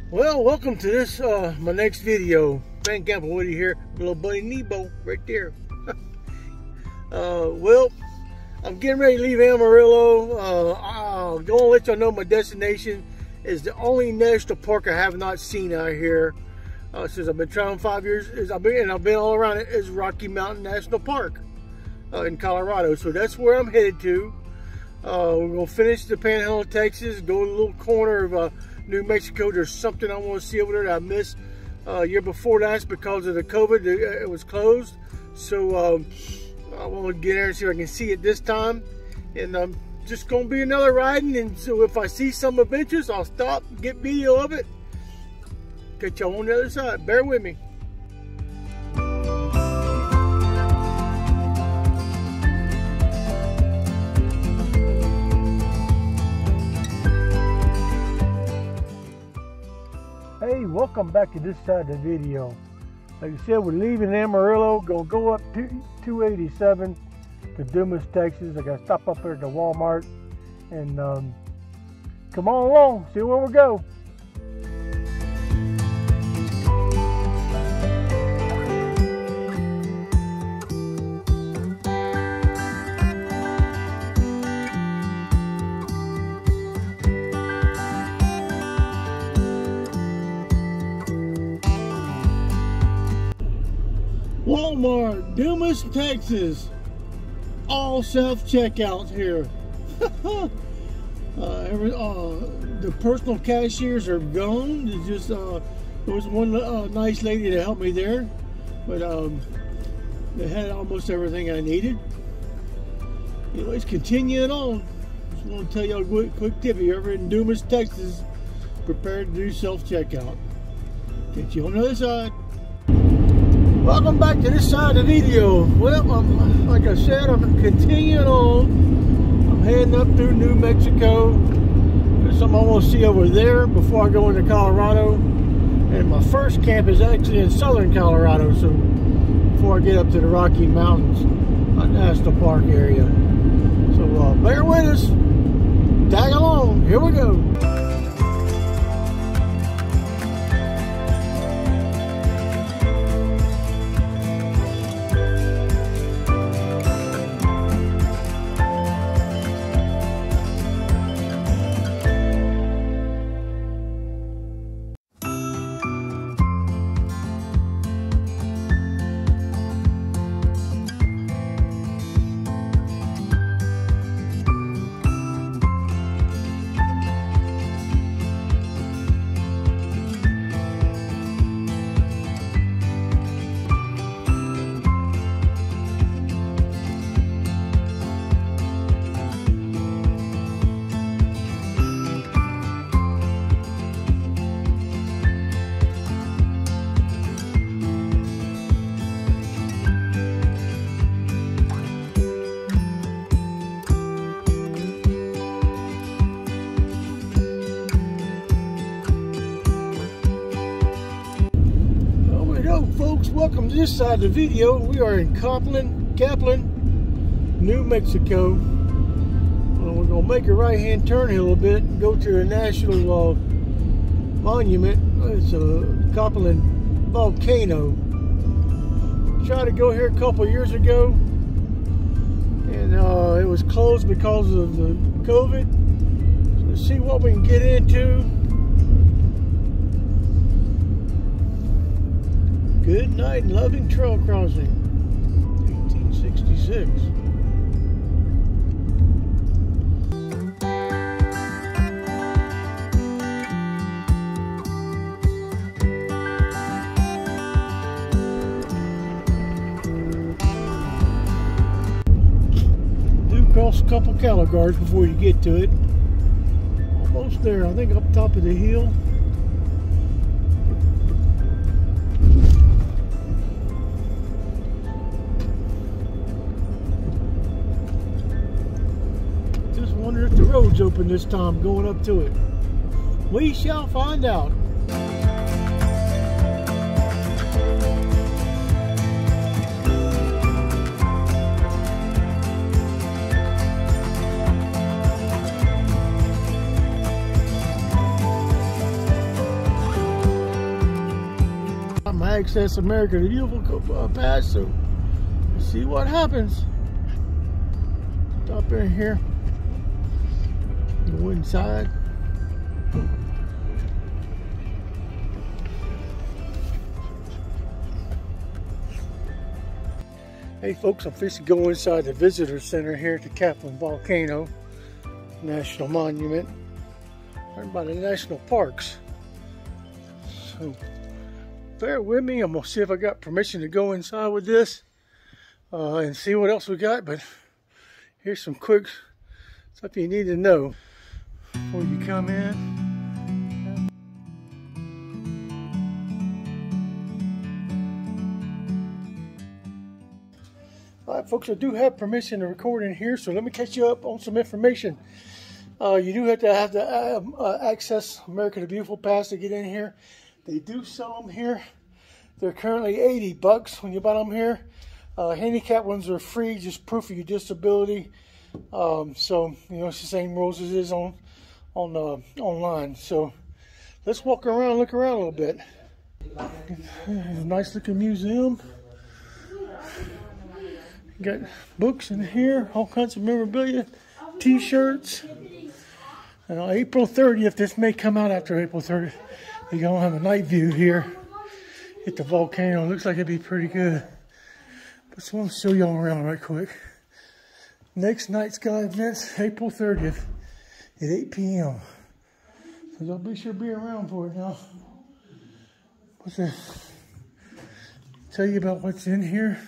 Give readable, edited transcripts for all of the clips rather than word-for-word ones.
Well, welcome to this my next video. Ben Gamble Woody here, little buddy Nebo right there. Well, I'm getting ready to leave Amarillo. I'm gonna let y'all know my destination is the only national park I have not seen out here since I've been traveling 5 years. I've been all around it. Is Rocky Mountain National Park in Colorado. So that's where I'm headed to. We're gonna finish the Panhandle of Texas, go to a little corner of New Mexico. There's something I want to see over there that I missed year before last because of the COVID. It was closed, so I want to get there and see if I can see it this time. And just gonna be another riding, and so if I see some of interest, I'll stop, get video of it, catch y'all on the other side. Bear with me. Hey, welcome back to this side of the video. Like I said, we're leaving Amarillo, gonna go up 287 to Dumas, Texas. I gotta stop up there at the Walmart and come on along, see where we go. Walmart, Dumas, Texas. All self-checkouts here. The personal cashiers are gone. It's just there was one nice lady that helped me there, but they had almost everything I needed. Anyways, continuing on. Just want to tell you a quick tip. If you're ever in Dumas, Texas, prepare to do self-checkout. Catch you on the other side. Welcome back to this side of the video. Well, like I said, I'm continuing on. I'm heading up through New Mexico. There's something I want to see over there before I go into Colorado. And my first camp is actually in southern Colorado, so before I get up to the Rocky Mountains National Park area. So bear with us. Tag along. Here we go. Folks, welcome to this side of the video. We are in Kaplan, New Mexico. We're going to make a right-hand turn here a little bit and go to the national monument. It's a Kaplan volcano. Tried to go here a couple years ago, and it was closed because of the COVID. So let's see what we can get into. Good Night and Loving Trail Crossing, 1866. Do cross a couple cattle guards before you get to it. Almost there, I think, up top of the hill. Wonder if the road's open this time going up to it. We shall find out. access America the Beautiful pass. So let's see what happens. Stop in here. Go inside. Hey folks, I'm fixing to go inside the visitor center here at the Kaplan Volcano National Monument, right by the national parks. So bear with me. I'm gonna see if I got permission to go inside with this and see what else we got. But here's some quick stuff you need to know before you come in. Alright folks, I do have permission to record in here, so let me catch you up on some information. You do have to access America the Beautiful pass to get in here. They do sell them here. They're currently $80 when you buy them here. Handicap ones are free, just proof of your disability. So you know, it's the same rules as it is on online. So let's walk around, look around a little bit. There's a nice looking museum. Got books in here, all kinds of memorabilia, t-shirts. April 30th, this may come out after April 30th. You're gonna have a night view here at the volcano. It looks like it'd be pretty good. But just want to show y'all around right quick. Next night sky events, April 30th at 8 p.m. So y'all be sure to be around for it now. Tell you about what's in here.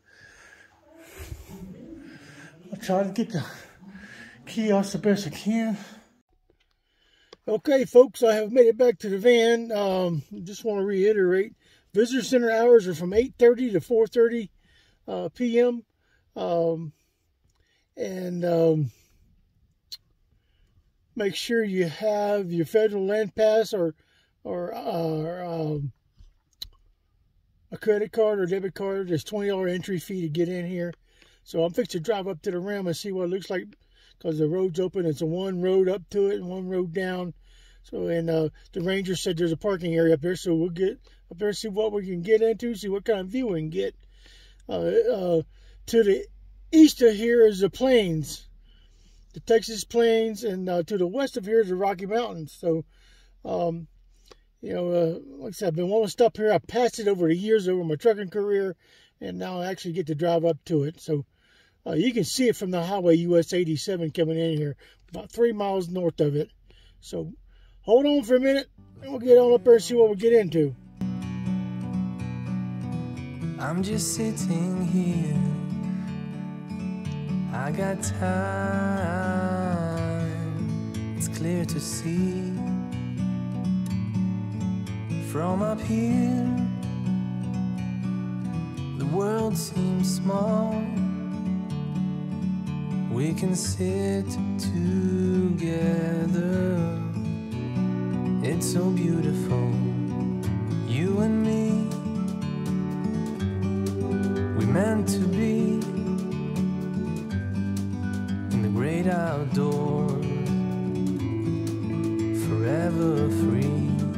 I'll try to get the kiosk the best I can. Okay, folks, I have made it back to the van. Just want to reiterate, visitor center hours are from 8:30 to 4:30 p.m. Make sure you have your federal land pass or a credit card or debit card. There's $20 entry fee to get in here. So I'm fixing to drive up to the rim and see what it looks like, because the road's open. It's a one road up to it and one road down. So, and the ranger said there's a parking area up there, so we'll get up there and see what we can get into, see what kind of view we can get. To the east of here is the plains, the Texas plains, and to the west of here is the Rocky Mountains. So, you know, like I said, I've been wanting to stop here. I passed it over the years over my trucking career, and now I actually get to drive up to it. So you can see it from the highway US 87 coming in here, about 3 miles north of it. So hold on for a minute, and we'll get on up there and see what we get into. I'm just sitting here, I got time. It's clear to see from up here, the world seems small. We can sit together. It's so beautiful, you and me. We meant to be in the great outdoors, forever free.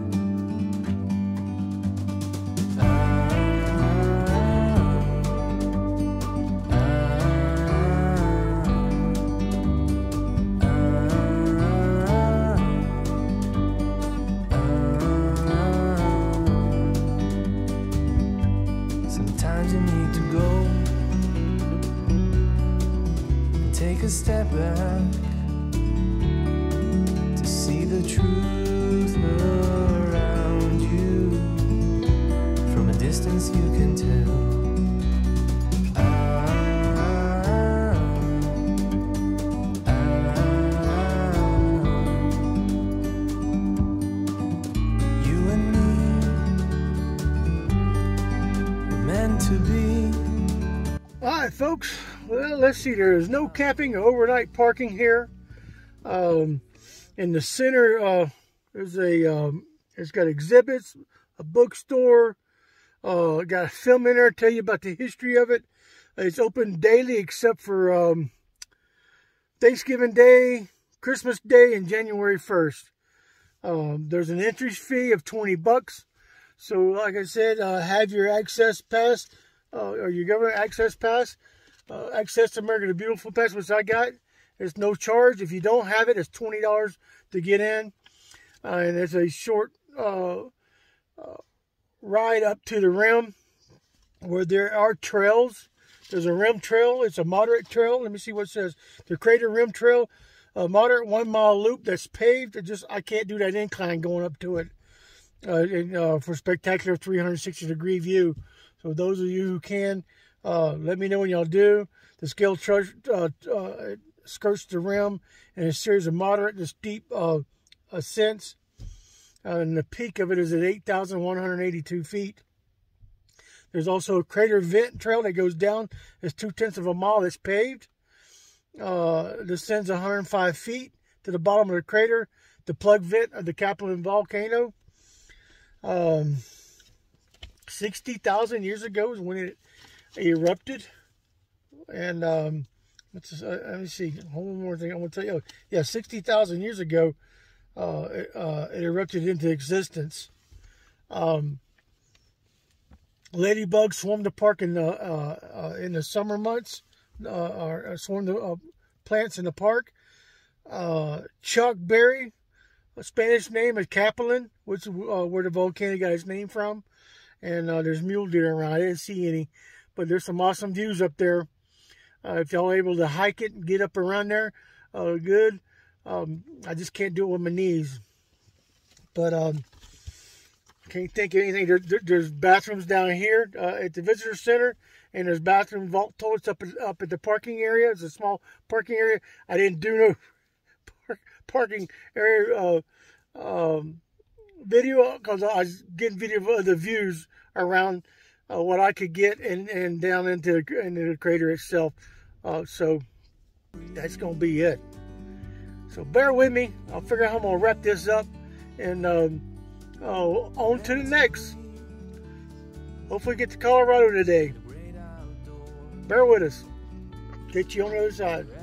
Take a step back to see the truth around you. From a distance you can tell. You and me were meant to be. All right, folks. Well, let's see. There is no camping or overnight parking here. In the center, it's got exhibits, a bookstore. Got a film in there to tell you about the history of it. It's open daily except for Thanksgiving Day, Christmas Day, and January 1st. There's an entry fee of $20. So like I said, have your access pass or your government access pass. Access to America the Beautiful pass, which I got. It's no charge. If you don't have it, it's $20 to get in. And it's a short ride up to the rim where there are trails. There's a rim trail. It's a moderate trail. Let me see what it says. The Crater Rim Trail, a moderate 1 mile loop that's paved. I can't do that incline going up to it for spectacular 360-degree view. So those of you who can, let me know when y'all do. The scale skirts the rim in a series of moderate to steep ascents. And the peak of it is at 8,182 feet. There's also a crater vent trail that goes down. It's 0.2 of a mile that's paved. Descends 105 feet to the bottom of the crater. The plug vent of the Capelin volcano. 60,000 years ago is when it erupted. And let me see. One more thing I want to tell you. Yeah, 60,000 years ago, it erupted into existence. Ladybugs swarm the park in the summer months, or swarm the plants in the park. Chalkberry, a Spanish name is Capelin, which is where the volcano got its name from. And there's mule deer around. I didn't see any, but there's some awesome views up there. If y'all are able to hike it and get up around there, good. I just can't do it with my knees. But can't think of anything. There's bathrooms down here at the visitor center, and there's bathroom vault toilets up at the parking area. It's a small parking area. I didn't do no parking area video because I was getting video of the views around what I could get and down into the crater itself. So that's gonna be it. So bear with me. I'll figure out how I'm gonna wrap this up, and on to the next. Hopefully get to Colorado today. Bear with us. Get you on the other side.